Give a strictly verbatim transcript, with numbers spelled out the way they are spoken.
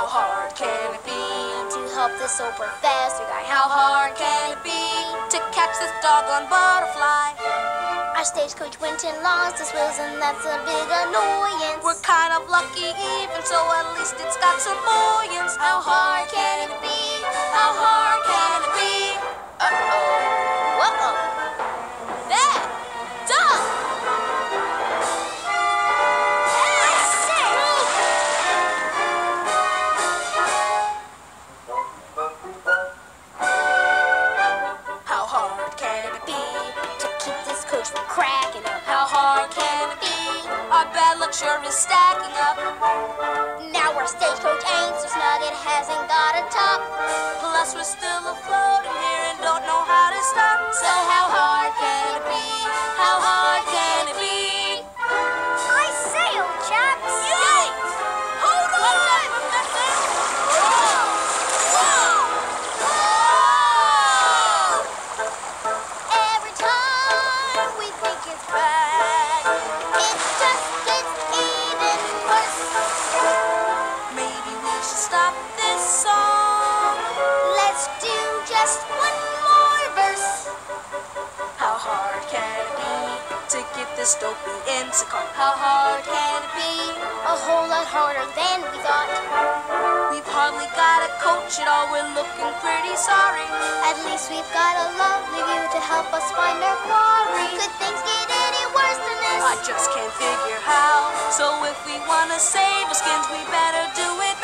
How hard can it be to help this super faster guy? How hard can it be to catch this doggone butterfly? Our stagecoach went and lost its wheels, and that's a big annoyance. We're kind of lucky even, so at least it's got some buoyance. How hard can it be? How hard can it be? Uh-oh. Uh-oh. There! Done! I say! How hard can it be to keep this coach from cracking up? How hard can it be? Our bad luck sure is stacking up. Now our stagecoach ain't so snug, it hasn't got a top. Plus we're still afloat in here and don't know how to stop. So how hard can it be? How hard can it be? I say, old chaps! Yay! Hold on! Whoa! Whoa! Whoa! Every time we think it's bad, it just gets even worse. Maybe we should stop this song. Let's do just one more verse. How hard can it be to get this dopey Instacart? How hard can it be? A whole lot harder than we thought. We've hardly got a coach at all. We're looking pretty sorry. At least we've got a lovely view to help us find our quarry. Could things get any worse than this? I just can't figure how. So if we want to save our skins, we better do it